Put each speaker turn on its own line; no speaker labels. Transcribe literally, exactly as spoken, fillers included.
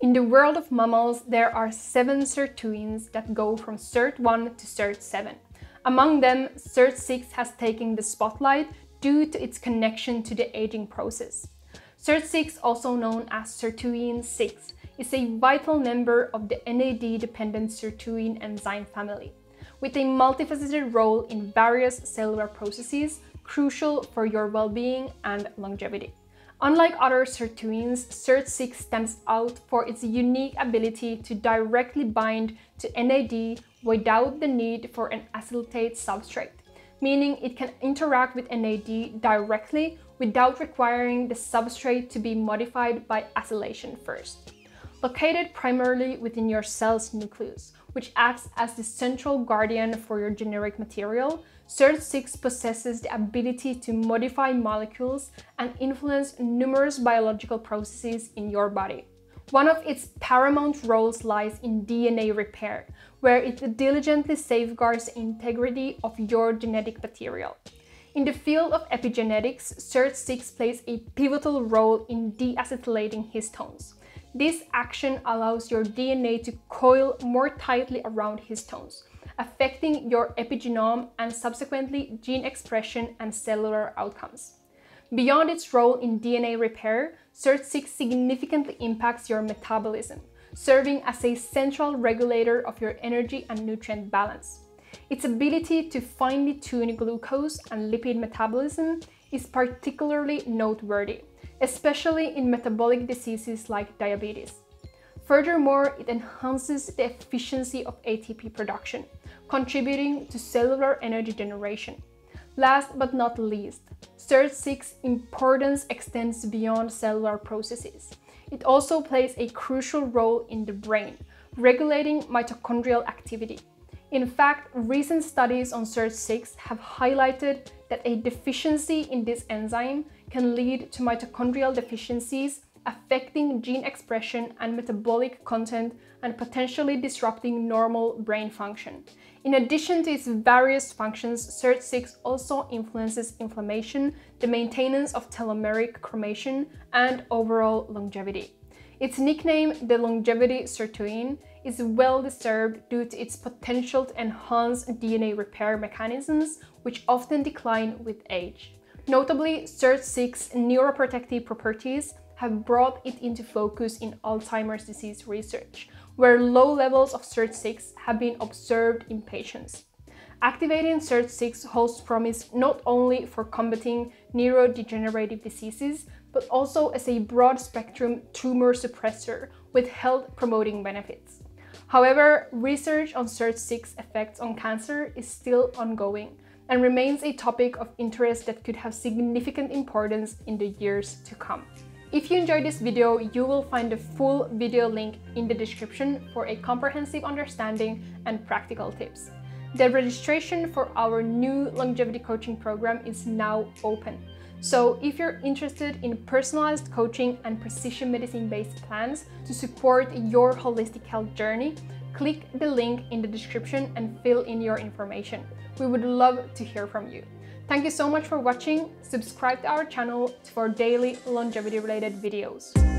In the world of mammals, there are seven sirtuins that go from sirt one to sirt seven. Among them, sirt six has taken the spotlight due to its connection to the aging process. sirt six, also known as Sirtuin six, is a vital member of the N A D-dependent sirtuin enzyme family, with a multifaceted role in various cellular processes crucial for your well-being and longevity. Unlike other sirtuins, sirt six stands out for its unique ability to directly bind to N A D without the need for an acetate substrate, meaning it can interact with N A D directly without requiring the substrate to be modified by acylation first. Located primarily within your cell's nucleus, which acts as the central guardian for your generic material, sirt six possesses the ability to modify molecules and influence numerous biological processes in your body. One of its paramount roles lies in D N A repair, where it diligently safeguards the integrity of your genetic material. In the field of epigenetics, sirt six plays a pivotal role in deacetylating histones. This action allows your D N A to coil more tightly around histones, affecting your epigenome and subsequently gene expression and cellular outcomes. Beyond its role in D N A repair, sirt six significantly impacts your metabolism, serving as a central regulator of your energy and nutrient balance. Its ability to finely tune glucose and lipid metabolism is particularly noteworthy, especially in metabolic diseases like diabetes. Furthermore, it enhances the efficiency of A T P production, contributing to cellular energy generation. Last but not least, sirt six's importance extends beyond cellular processes. It also plays a crucial role in the brain, regulating mitochondrial activity. In fact, recent studies on sirt six have highlighted that a deficiency in this enzyme can lead to mitochondrial deficiencies, affecting gene expression and metabolic content and potentially disrupting normal brain function. In addition to its various functions, sirt six also influences inflammation, the maintenance of telomeric chromation, and overall longevity. Its nickname, the longevity sirtuin, is well deserved due to its potential to enhance D N A repair mechanisms, which often decline with age. Notably, sirt six's neuroprotective properties have brought it into focus in Alzheimer's disease research, where low levels of sirt six have been observed in patients. Activating sirt six holds promise not only for combating neurodegenerative diseases, but also as a broad-spectrum tumor suppressor with health-promoting benefits. However, research on sirt six effects on cancer is still ongoing and remains a topic of interest that could have significant importance in the years to come. If you enjoyed this video, you will find the full video link in the description for a comprehensive understanding and practical tips. The registration for our new longevity coaching program is now open. So if you're interested in personalized coaching and precision medicine-based plans to support your holistic health journey, click the link in the description and fill in your information. We would love to hear from you. Thank you so much for watching. Subscribe to our channel for daily longevity-related videos.